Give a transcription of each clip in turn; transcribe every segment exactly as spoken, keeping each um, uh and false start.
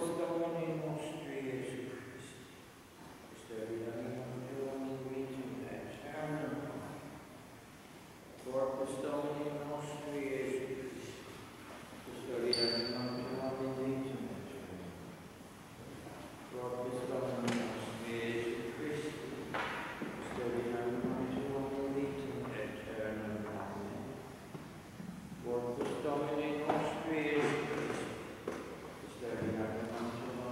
Domini nostri Gesù Cristo, custodiam Evangelum vitam aeternam. Corpus Domini nostri Gesù Cristo, custodiam Evangelum vitam aeternam. Corpus Domini nostri Gesù Cristo, custodiam Evangelum vitam aeternam. Amen. Corpus Domini nostri Gesù Cristo, custodiam Evangelum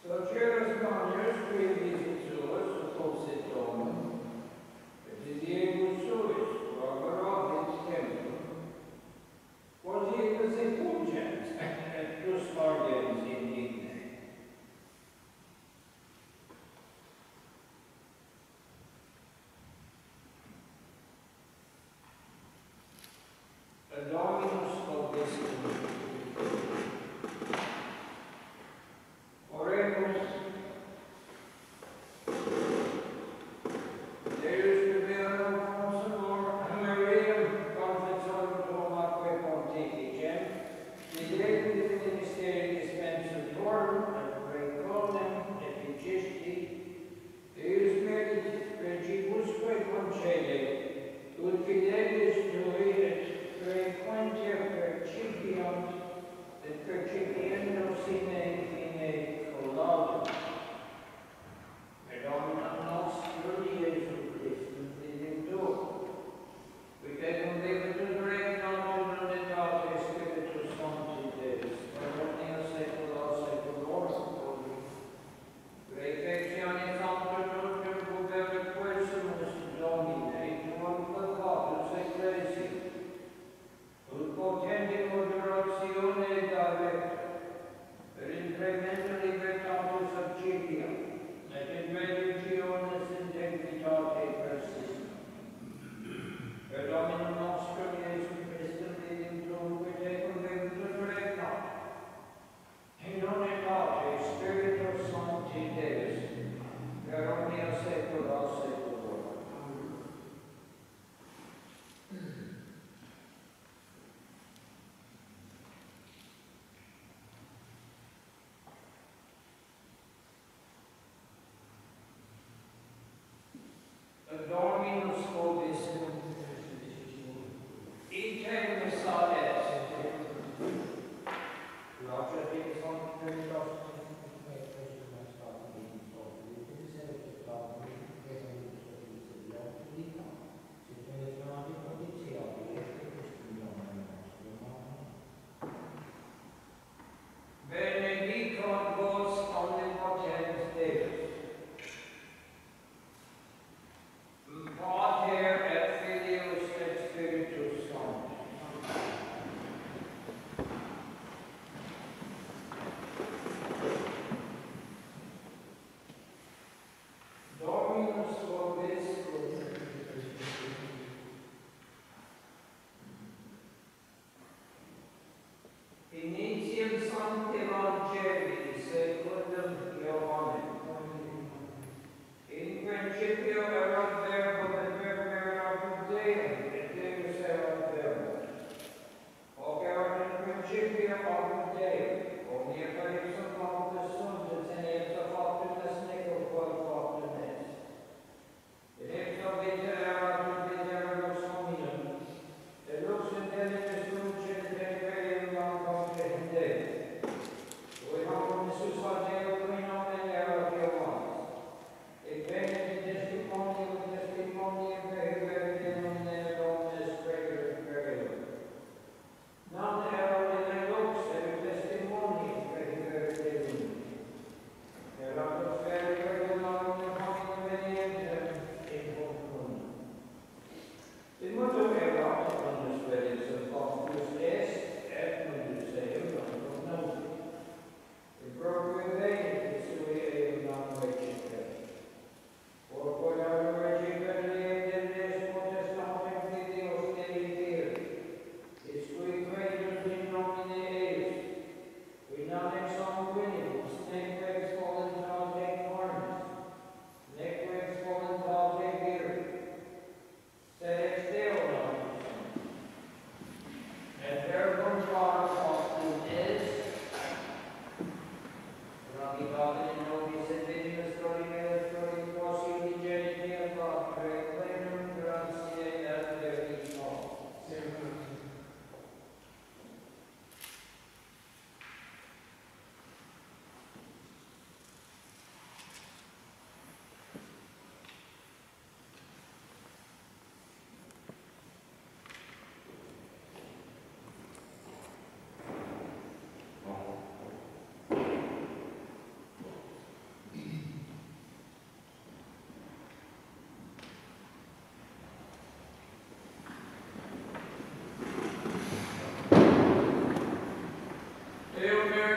Doceros manius qui visituos supposit domum, et idiemus suis, quae templum, quasi effugent, et plus ardens indigne. Dominus vobiscum. Oremus. Deus revelam consulor Mariam confessorum Romaque pontificem, videbit ministeri dispensatorum et preconem efficisti, Deus merit regibusque concede, ut fidelis tui et frequentia percipiant, et percipiendo sine fine collaudum. Per Dominum nostrum Iesu Christum Redemptor, qui tecum debitus regnum omnitate Spiritus Sancti Deus, per omnia saecula saeculorum. Refectione Sanctum Nutum Cubere Quesumus Domine, tuum Peccatus Ecclesiae, ut potenti moderatione davecta, per incremento libertatis acipia, et in religiones integritate persistum. Per Dominum nostrum Iesum Christum Redemptorum, qui tecum debitus regnum, in unitate Spiritus Sancti Deus, per omnia saecula saeculorum. Dominus vobiscum. Item missa est. Laudato Dei Sanctus. Benedicat vos omnipotens Deus, Pater et Filius et Spiritus Sanctus. Dominus vobiscum. Initium Sancti Evangelii secundum Ioannem. In principio erat Verbum, et Verbum erat Deum, et Deus erat Verbum. Hoc erat in principio ad Deum, omnia per ipsum factus sunt, et in ipsa factum est nihil quod factum est. In ipsa vita erat ut literibus hominum, et lux intelligens luce intelligerim non comprehendere. Ui hoc Iesus ad Deo qui nomen erat Ioannis, et venet in testimonium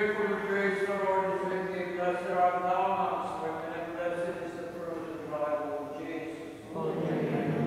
Mary, full of grace, the Lord is with thee. Blessed art thou amongst women, and blessed is the fruit of thy womb, Jesus. Holy Mary,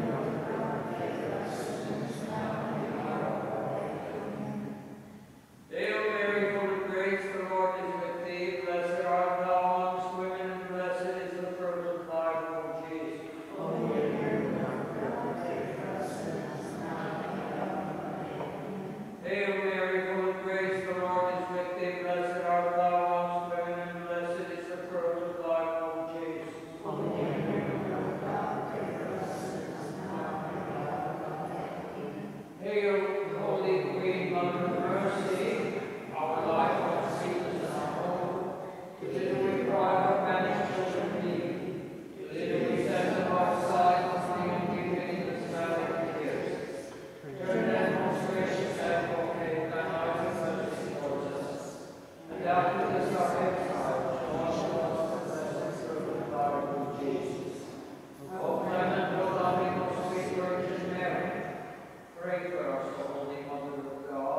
Hail Mary, full of grace, the Lord is with thee. Blessed art thou amongst women, and blessed is the fruit of thy womb, Jesus. Holy Mary, pray for us sinners, now and at the hour of our death. Hail Mary, full of grace, the Lord is with thee. Blessed art thou amongst women, and blessed is the fruit of thy womb, Jesus. Holy Mary, Mother of God, pray for us sinners, now and at the hour of our death. Amen. Hail, Holy Queen, Mother of Mercy, our life, our sweetness, and our hope. Today we cry for banished children in need. Today we send them our sight, offering and giving in this valley of tears. Turn then, most gracious Advocate, thine eyes of mercy towards us. And after this our exile, show unto us the blessed fruit of thy womb, Jesus. O clement, O loving, O sweet Virgin Mary, pray for us, O Holy Mother of God.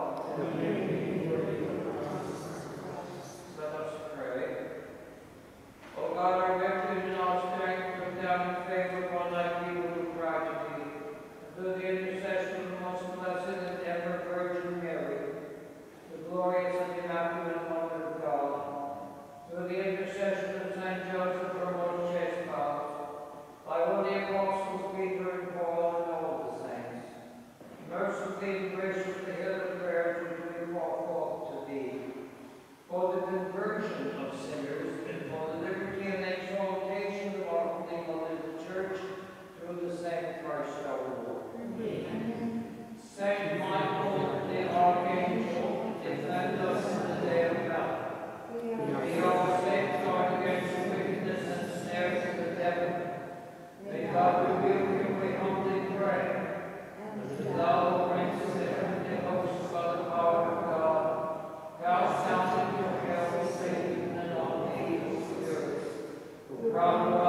Let us pray. O God, our refuge and our strength, look down in favor upon thy people who cry to thee. And through the intercession of the most blessed and ever Virgin Mary, the glorious and immaculate Mother of God, through the intercession of Saint Joseph, our most chaste spouse, by all the apostles Peter and Paul and all the saints, mercifully and graciously hear the prayers which we call forth to thee, for the conversion of sinners, and for the liberty and exaltation of our Holy Mother, the Church, through the same Christ our Lord. Amen. Saint Michael, the Archangel, defend us in the day of battle. Be our safeguard against the wickedness and snares of the devil. May God rebuke him, we humbly pray. And thou, O Prince of the heavenly hosts, by the power of God, cast down into hell Satan and all the evil spirits who prowl